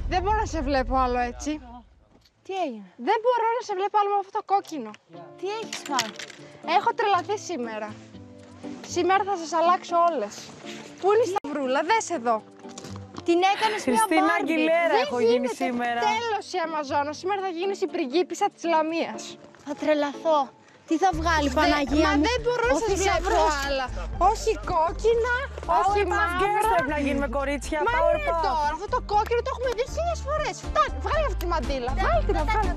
Δεν μπορώ να σε βλέπω άλλο έτσι. Τι έγινε? Δεν μπορώ να σε βλέπω άλλο με αυτό το κόκκινο. Τι έχεις κάνει? Έχω τρελαθεί σήμερα. Σήμερα θα σας αλλάξω όλες. Πού είναι η Σταυρούλα, δες εδώ. Την έκανες μια Χριστίνα Μπάρμπι. Αγγιλέρα έχω γίνει γίνεται σήμερα. Τέλος η Αμαζόνα. Σήμερα θα γίνεις η πριγκίπισσα της Λαμίας. Θα τρελαθώ. Τι θα βγάλει, Παναγία Μα μου? δεν μπορώ να Ο σας βλέπω θησαυρός. άλλα. Όχι κόκκινα, όχι Powerpuff Girls μαύρα. πρέπει να γίνουμε κορίτσια. Μα είναι Powerpuff. τώρα, αυτό το κόκκινο το έχουμε δει 1000 φορές. Φτάνει, βγάλε αυτή τη μαντήλα. Βγάλε την να βγάλε.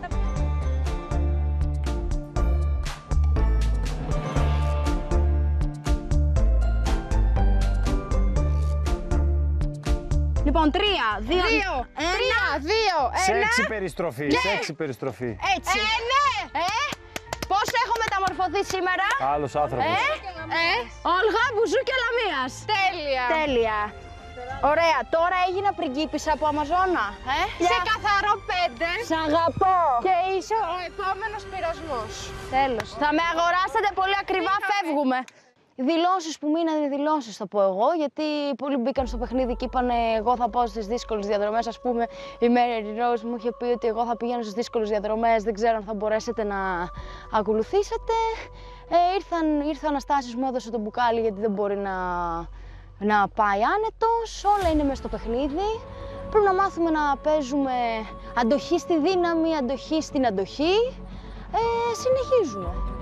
Λοιπόν, 3, 2, 1. 2, 3, 2, 1. Σεξι περιστροφή, σεξι περιστροφή. Έτσι. Ναι. Πώς έχω μεταμορφωθεί σήμερα? Άλλος άνθρωπος. Όλγα, Μπουζούκια Λαμίας. Τέλεια. Τέλεια. Ωραία, τώρα έγινα πριγκίπισσα από Αμαζόνα. Σε καθαρό 5. Σ' αγαπώ. Και είσαι ο επόμενος πειρασμός. Τέλος. Θα με αγοράσετε πολύ ακριβά, φεύγουμε. Οι δηλώσεις που μείνανε, οι δηλώσεις θα πω εγώ, γιατί πολλοί μπήκαν στο παιχνίδι και είπαν εγώ θα πάω στις δύσκολες διαδρομές. Ας πούμε, η Mary Rose μου είχε πει ότι εγώ θα πηγαίνω στις δύσκολες διαδρομές, δεν ξέρω αν θα μπορέσετε να ακολουθήσετε. Ήρθε ο Αναστάσης, μου έδωσε το μπουκάλι γιατί δεν μπορεί να πάει άνετος. Όλα είναι μέσα στο παιχνίδι. Πρέπει να μάθουμε να παίζουμε αντοχή στη δύναμη, αντοχή στην αντοχή. Συνεχίζουμε.